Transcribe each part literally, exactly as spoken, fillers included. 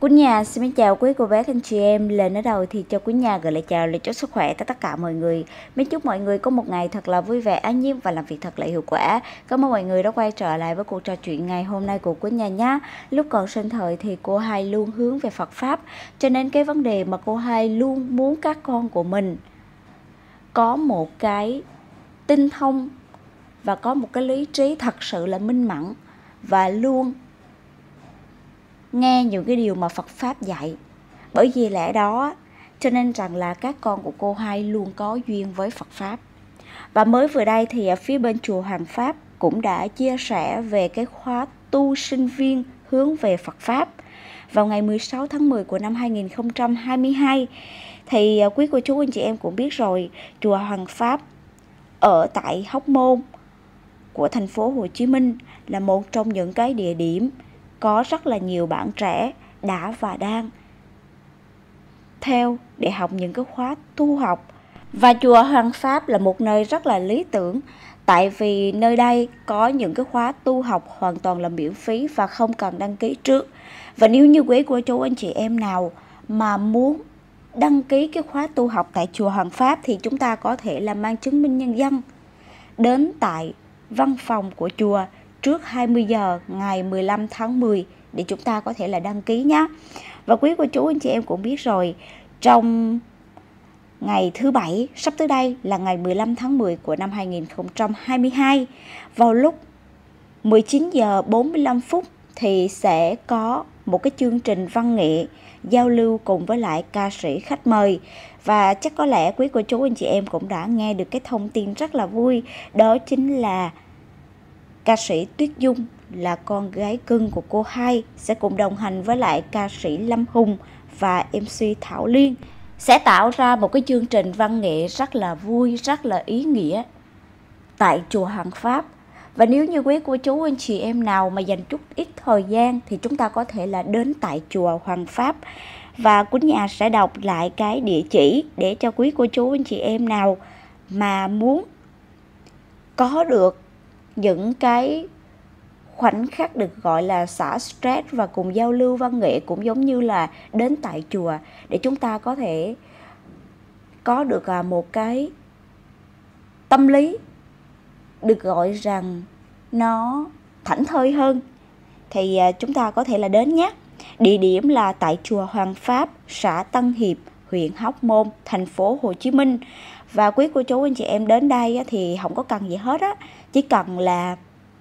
Quýnh Nhà xin chào quý cô bác anh chị em. Lên ở đầu thì cho Quýnh Nhà gửi lời chào, lời chúc sức khỏe tới tất cả mọi người. Mình chúc mọi người có một ngày thật là vui vẻ, an nhiên và làm việc thật là hiệu quả. Cảm ơn mọi người đã quay trở lại với cuộc trò chuyện ngày hôm nay của Quýnh Nhà nhé. Lúc còn sinh thời thì cô Hai luôn hướng về Phật Pháp, cho nên cái vấn đề mà cô Hai luôn muốn các con của mình có một cái tinh thông và có một cái lý trí thật sự là minh mẫn và luôn nghe những cái điều mà Phật Pháp dạy. Bởi vì lẽ đó cho nên rằng là các con của cô Hai luôn có duyên với Phật Pháp. Và mới vừa đây thì ở phía bên chùa Hoàng Pháp cũng đã chia sẻ về cái khóa tu sinh viên hướng về Phật Pháp vào ngày mười sáu tháng mười của năm hai nghìn không trăm hai mươi hai. Thì quý cô chú anh chị em cũng biết rồi, chùa Hoàng Pháp ở tại Hóc Môn của thành phố Hồ Chí Minh là một trong những cái địa điểm có rất là nhiều bạn trẻ đã và đang theo để học những cái khóa tu học. Và chùa Hoàng Pháp là một nơi rất là lý tưởng, tại vì nơi đây có những cái khóa tu học hoàn toàn là miễn phí và không cần đăng ký trước. Và nếu như quý cô chú anh chị em nào mà muốn đăng ký cái khóa tu học tại chùa Hoàng Pháp thì chúng ta có thể là mang chứng minh nhân dân đến tại văn phòng của chùa trước hai mươi giờ ngày mười lăm tháng mười để chúng ta có thể là đăng ký nhé. Và quý cô chú anh chị em cũng biết rồi, trong ngày thứ bảy sắp tới đây là ngày mười lăm tháng mười của năm hai nghìn không trăm hai mươi hai, vào lúc mười chín giờ bốn mươi lăm phút thì sẽ có một cái chương trình văn nghệ giao lưu cùng với lại ca sĩ khách mời. Và chắc có lẽ quý cô chú anh chị em cũng đã nghe được cái thông tin rất là vui, đó chính là ca sĩ Tuyết Dung là con gái cưng của cô Hai sẽ cùng đồng hành với lại ca sĩ Lâm Hùng và em xê Thảo Liên sẽ tạo ra một cái chương trình văn nghệ rất là vui, rất là ý nghĩa tại chùa Hoàng Pháp. Và nếu như quý cô chú anh chị em nào mà dành chút ít thời gian thì chúng ta có thể là đến tại chùa Hoàng Pháp. Và Quýnh Nhà sẽ đọc lại cái địa chỉ để cho quý cô chú anh chị em nào mà muốn có được những cái khoảnh khắc được gọi là xả stress và cùng giao lưu văn nghệ, cũng giống như là đến tại chùa để chúng ta có thể có được một cái tâm lý được gọi rằng nó thảnh thơi hơn, thì chúng ta có thể là đến nhé. Địa điểm là tại chùa Hoàng Pháp, xã Tân Hiệp, huyện Hóc Môn, thành phố Hồ Chí Minh. Và quý cô chú anh chị em đến đây thì không có cần gì hết á, chỉ cần là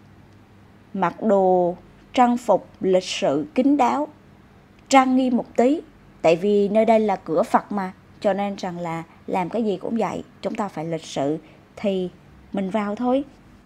mặc đồ trang phục lịch sự kín đáo, trang nghiêm một tí. Tại vì nơi đây là cửa Phật mà, cho nên rằng là làm cái gì cũng vậy, chúng ta phải lịch sự thì mình vào thôi.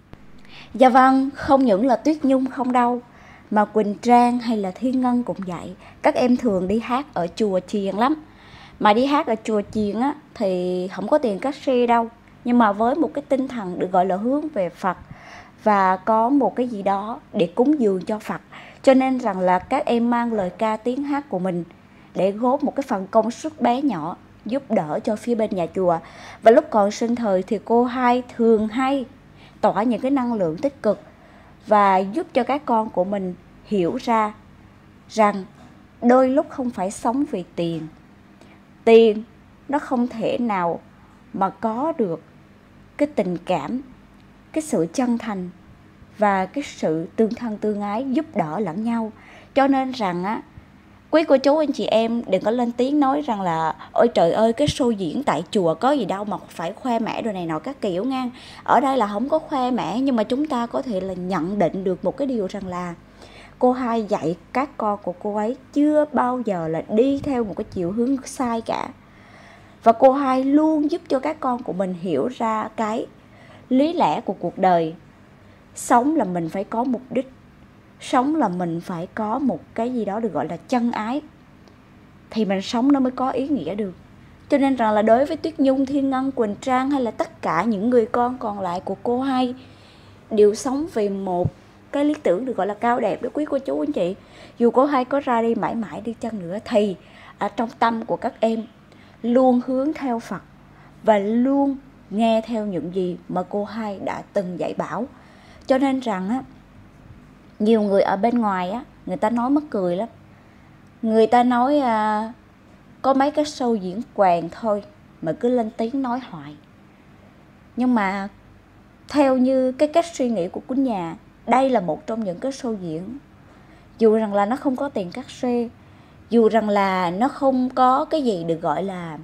Dạ vâng, không những là Tuyết Nhung không đâu, mà Quỳnh Trang hay là Thiên Ngân cũng vậy. Các em thường đi hát ở chùa chiền lắm. Mà đi hát ở chùa chiền á thì không có tiền cát xe đâu, nhưng mà với một cái tinh thần được gọi là hướng về Phật và có một cái gì đó để cúng dường cho Phật, cho nên rằng là các em mang lời ca tiếng hát của mình để góp một cái phần công sức bé nhỏ giúp đỡ cho phía bên nhà chùa. Và lúc còn sinh thời thì cô Hai thường hay tỏa những cái năng lượng tích cực và giúp cho các con của mình hiểu ra rằng đôi lúc không phải sống vì tiền. Tiền nó không thể nào mà có được cái tình cảm, cái sự chân thành và cái sự tương thân tương ái giúp đỡ lẫn nhau. Cho nên rằng á, quý cô chú anh chị em đừng có lên tiếng nói rằng là ôi trời ơi cái show diễn tại chùa có gì đâu mà phải khoe mẽ đồ này nọ các kiểu ngang. Ở đây là không có khoe mẽ, nhưng mà chúng ta có thể là nhận định được một cái điều rằng là cô Hai dạy các con của cô ấy chưa bao giờ là đi theo một cái chiều hướng sai cả. Và cô Hai luôn giúp cho các con của mình hiểu ra cái lý lẽ của cuộc đời. Sống là mình phải có mục đích, sống là mình phải có một cái gì đó được gọi là chân ái, thì mình sống nó mới có ý nghĩa được. Cho nên rằng là đối với Tuyết Nhung, Thiên Ngân, Quỳnh Trang hay là tất cả những người con còn lại của cô Hai đều sống vì một cái lý tưởng được gọi là cao đẹp đó quý cô chú anh chị. Dù cô Hai có ra đi mãi mãi đi chăng nữa thì ở trong tâm của các em luôn hướng theo Phật và luôn nghe theo những gì mà cô Hai đã từng dạy bảo. Cho nên rằng á, nhiều người ở bên ngoài á, người ta nói mắc cười lắm. Người ta nói à, có mấy cái show diễn quàng thôi mà cứ lên tiếng nói hoài. Nhưng mà theo như cái cách suy nghĩ của Quýnh Nhà, đây là một trong những cái show diễn. Dù rằng là nó không có tiền cát xê, dù rằng là nó không có cái gì được gọi là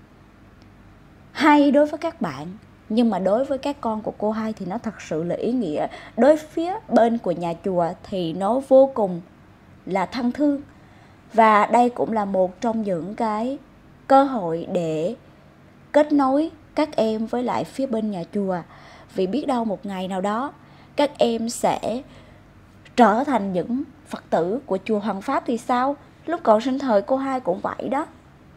hay đối với các bạn, nhưng mà đối với các con của cô Hai thì nó thật sự là ý nghĩa. Đối phía bên của nhà chùa thì nó vô cùng là thân thương. Và đây cũng là một trong những cái cơ hội để kết nối các em với lại phía bên nhà chùa. Vì biết đâu một ngày nào đó các em sẽ trở thành những Phật tử của chùa Hoàng Pháp thì sao? Lúc còn sinh thời cô Hai cũng vậy đó.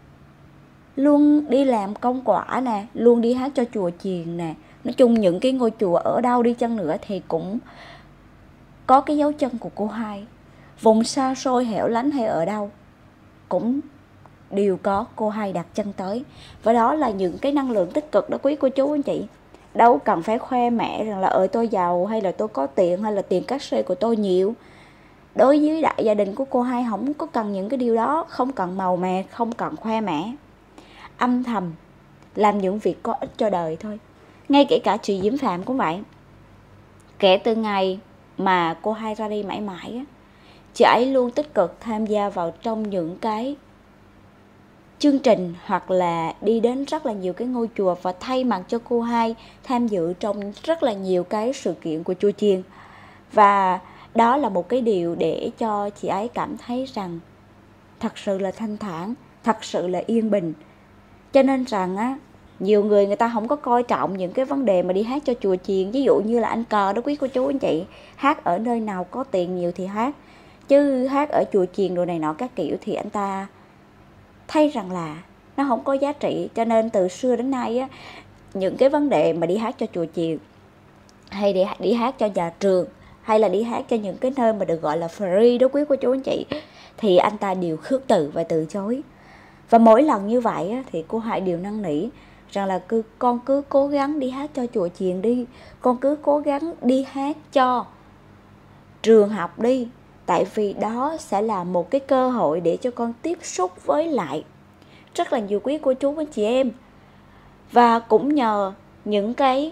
Luôn đi làm công quả nè, luôn đi hát cho chùa chiền nè. Nói chung những cái ngôi chùa ở đâu đi chăng nữa thì cũng có cái dấu chân của cô Hai. Vùng xa xôi hẻo lánh hay ở đâu cũng đều có cô Hai đặt chân tới. Và đó là những cái năng lượng tích cực đó quý cô chú anh chị. Đâu cần phải khoe mẽ rằng là ơi tôi giàu hay là tôi có tiền hay là tiền cát xê của tôi nhiều. Đối với đại gia đình của cô Hai không có cần những cái điều đó, không cần màu mè, không cần khoe mẽ. Âm thầm làm những việc có ích cho đời thôi. Ngay kể cả chị Diễm Phạm cũng vậy. Kể từ ngày mà cô Hai ra đi mãi mãi, chị ấy luôn tích cực tham gia vào trong những cái chương trình hoặc là đi đến rất là nhiều cái ngôi chùa và thay mặt cho cô Hai tham dự trong rất là nhiều cái sự kiện của chùa chiền. Và đó là một cái điều để cho chị ấy cảm thấy rằng thật sự là thanh thản, thật sự là yên bình. Cho nên rằng á, nhiều người người ta không có coi trọng những cái vấn đề mà đi hát cho chùa chiền. Ví dụ như là anh Cờ đó quý cô chú anh chị, hát ở nơi nào có tiền nhiều thì hát, chứ hát ở chùa chiền đồ này nọ các kiểu thì anh ta thấy rằng là nó không có giá trị. Cho nên từ xưa đến nay á, những cái vấn đề mà đi hát cho chùa chiền hay đi, đi hát cho nhà trường hay là đi hát cho những cái nơi mà được gọi là free đó quý cô chú anh chị, thì anh ta đều khước từ và từ chối. Và mỗi lần như vậy á, thì cô Hai đều năn nỉ rằng là cứ, con cứ cố gắng đi hát cho chùa chiền đi, con cứ cố gắng đi hát cho trường học đi. Tại vì đó sẽ là một cái cơ hội để cho con tiếp xúc với lại rất là nhiều quý cô chú với chị em. Và cũng nhờ những cái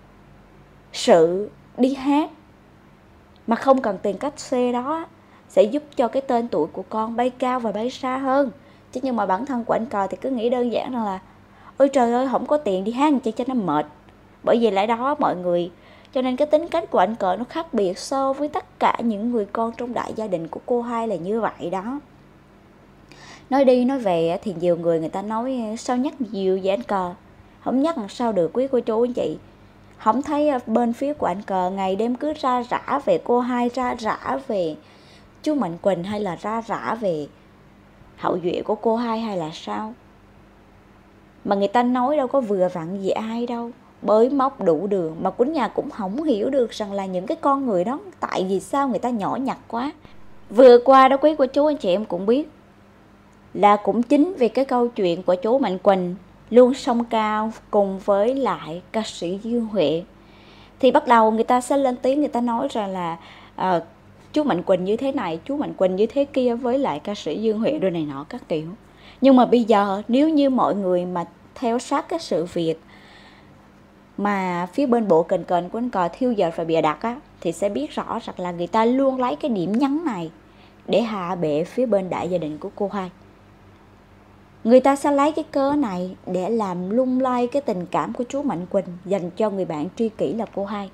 sự đi hát mà không cần tiền cát xê đó sẽ giúp cho cái tên tuổi của con bay cao và bay xa hơn. Chứ nhưng mà bản thân của anh Cờ thì cứ nghĩ đơn giản rằng là ôi trời ơi không có tiền đi hát làm chi cho nó mệt. Bởi vì lại đó mọi người, cho nên cái tính cách của anh Cờ nó khác biệt so với tất cả những người con trong đại gia đình của cô Hai là như vậy đó. Nói đi nói về thì nhiều người người ta nói sao nhắc nhiều về anh Cờ. Không nhắc làm sao được quý cô chú anh chị. Không thấy bên phía của anh Cờ ngày đêm cứ ra rã về cô Hai, ra rã về chú Mạnh Quỳnh hay là ra rã về hậu duệ của cô Hai hay là sao. Mà người ta nói đâu có vừa vặn gì ai đâu, bới móc đủ đường. Mà Quýnh Nhà cũng không hiểu được rằng là những cái con người đó tại vì sao người ta nhỏ nhặt quá. Vừa qua đó quý cô chú anh chị em cũng biết là cũng chính vì cái câu chuyện của chú Mạnh Quỳnh luôn song cao cùng với lại ca sĩ Dương Huệ, thì bắt đầu người ta sẽ lên tiếng, người ta nói rằng là uh, chú Mạnh Quỳnh như thế này, chú Mạnh Quỳnh như thế kia với lại ca sĩ Dương Huệ rồi này nọ các kiểu. Nhưng mà bây giờ nếu như mọi người mà theo sát cái sự việc mà phía bên bộ kình kình của anh Cờ thiêu dệt và bịa đặt á, thì sẽ biết rõ rằng là người ta luôn lấy cái điểm nhấn này để hạ bệ phía bên đại gia đình của cô Hai. Người ta sẽ lấy cái cớ này để làm lung lay cái tình cảm của chú Mạnh Quỳnh dành cho người bạn tri kỷ là cô Hai.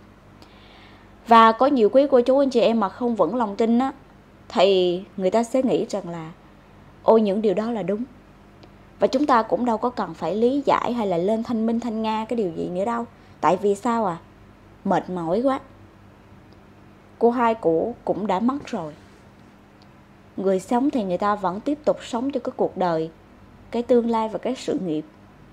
Và có nhiều quý cô chú anh chị em mà không vững lòng tin á, thì người ta sẽ nghĩ rằng là ôi những điều đó là đúng. Và chúng ta cũng đâu có cần phải lý giải hay là lên thanh minh thanh nga cái điều gì nữa đâu. Tại vì sao à? Mệt mỏi quá. Cô Hai cũ cũng đã mất rồi. Người sống thì người ta vẫn tiếp tục sống cho cái cuộc đời, cái tương lai và cái sự nghiệp.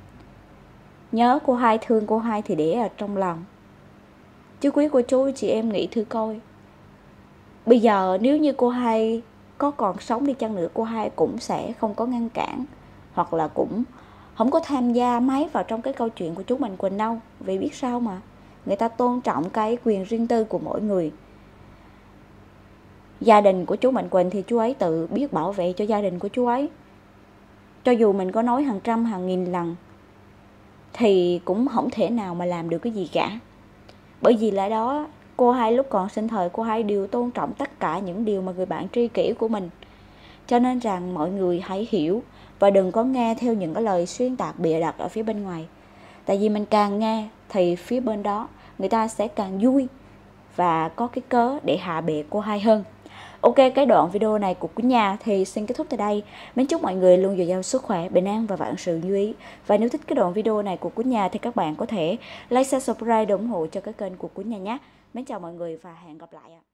Nhớ cô Hai, thương cô Hai thì để ở trong lòng. Chứ quý cô chú chị em nghĩ thử coi, bây giờ nếu như cô Hai có còn sống đi chăng nữa, cô Hai cũng sẽ không có ngăn cản hoặc là cũng không có tham gia mấy vào trong cái câu chuyện của chú Mạnh Quỳnh đâu. Vì biết sao mà, người ta tôn trọng cái quyền riêng tư của mỗi người. gia đình của chú Mạnh Quỳnh thì chú ấy tự biết bảo vệ cho gia đình của chú ấy. Cho dù mình có nói hàng trăm hàng nghìn lần thì cũng không thể nào mà làm được cái gì cả. Bởi vì lẽ đó cô hai lúc còn sinh thời cô hai đều tôn trọng tất cả những điều mà người bạn tri kỷ của mình. Cho nên rằng mọi người hãy hiểu và đừng có nghe theo những cái lời xuyên tạc bịa đặt ở phía bên ngoài. Tại vì mình càng nghe thì phía bên đó người ta sẽ càng vui và có cái cớ để hạ bệ cô hai hơn. Ok, cái đoạn video này của Quýnh Nhà thì xin kết thúc tại đây. Mến chúc mọi người luôn dồi dào sức khỏe, bình an và vạn sự như ý. Và nếu thích cái đoạn video này của Quýnh Nhà thì các bạn có thể like, share, subscribe để ủng hộ cho cái kênh của Quýnh Nhà nhé. Mến chào mọi người và hẹn gặp lại ạ.